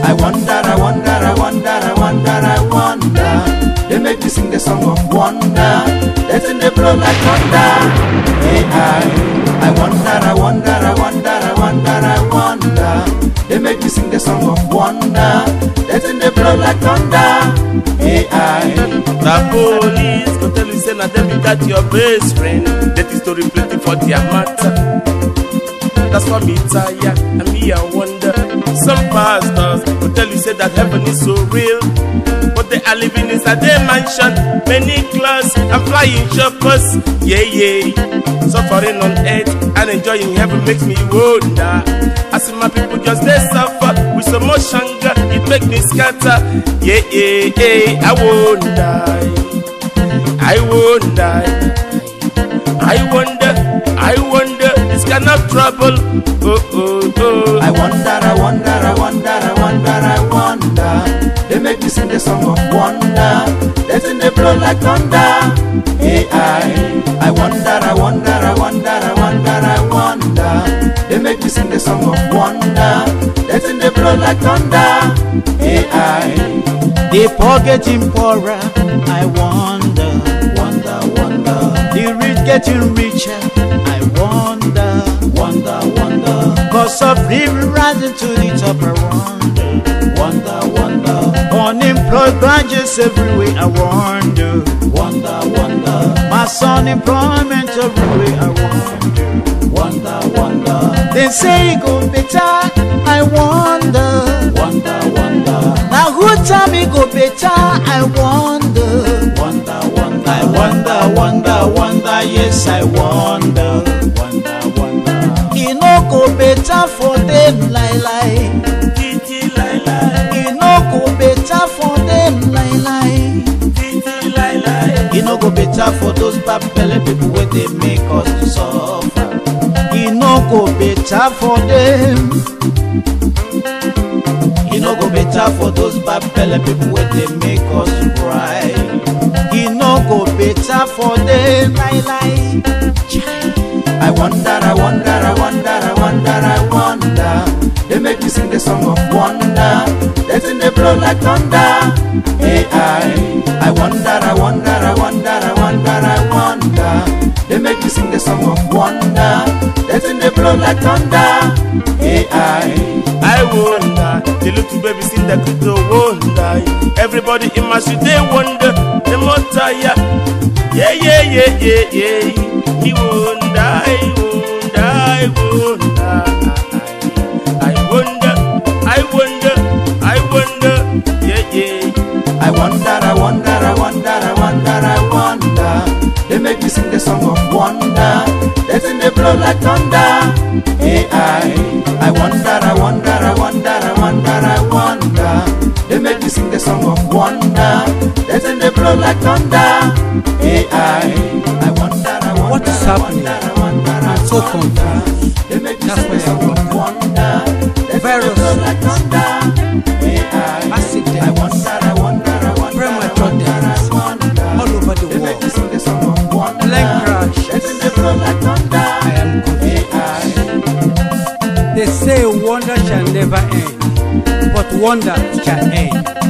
I wonder, I wonder, I wonder, I wonder, I wonder. They make me sing the song of wonder. Letting they blow like thunder. Hey, I wonder, I wonder, I wonder, I wonder, I wonder. They make me sing the song of wonder. Letting they blow like thunder. Hey, the police go tell you say na them be that your best friend. That is story plenty for their matter. That's why me tired and me I wonder. Some pastors will tell you say that heaven is so real, but they are living inside their mansion, many clothes and flying shoppers. Yeah, yeah. Suffering on earth and enjoying heaven makes me wonder. I see my people just they suffer with so much hunger, it makes me scatter. Yeah, yeah, yeah. I wonder, I wonder, I wonder, I wonder. This kind of trouble. Oh, oh, oh. I wonder, I wonder, I wonder, I wonder, I wonder. They make me sing the song of wonder. Letting they blow like thunder. Hey, I wonder, I wonder, I wonder, I wonder, I wonder. They make me sing the song of wonder. Letting they blow like thunder. Hey, the poor getting poorer. I wonder, wonder, wonder. The rich getting richer. I wonder, wonder, wonder. Cost of living rising to the top. I wonder, wonder, wonder. Unemployed branches everywhere. I wonder, wonder, wonder. Mass unemployment everywhere. I wonder, wonder, wonder. They say it go better. I wonder, wonder, wonder. Now who tell me go better? I wonder, wonder, wonder. I wonder, wonder, wonder. Yes, I wonder, wonder, wonder. It no go better for them, lie, lie. Titi, lie, lie. It no go better for them, lie, lie. Titi, lie, lie. It no go better for those bad belly people where they make us to suffer. It no go better for them. It no go better for those bad belly people where they make us cry. It no go better for them. Lie, lie. I wonder, I wonder, I wonder, I wonder, I wonder. They make me sing the song of wonder. Letting they blow like thunder. Hey, I wonder, I wonder, I wonder, I wonder, I wonder. They make me sing the song of wonder. Letting they blow like thunder. Hey, I wonder. The little baby sing the crypto wonder. Everybody in my street they wonder. The more tired. Yeah, yeah, yeah, yeah, yeah. Me wonder, I wonder, I wonder. I wonder, I wonder, I wonder. Yeah, yeah. I wonder, I wonder, I wonder, I wonder, I wonder. They make me sing the song of wonder. Letting they blow like thunder. Hey, I wonder, I wonder, I wonder, I wonder, I wonder. They make me sing the song of wonder. Letting they blow like thunder. Hey, I wonder, I wonder. What is happening? I'm so confused. They make me sing the song of wonder. Virus, like thunder. Hey, accident, I wonder, I wonder, I wonder, premature deaths all over the world, plane crash. I am confused. They say wonder shall never end, but wonder shall end.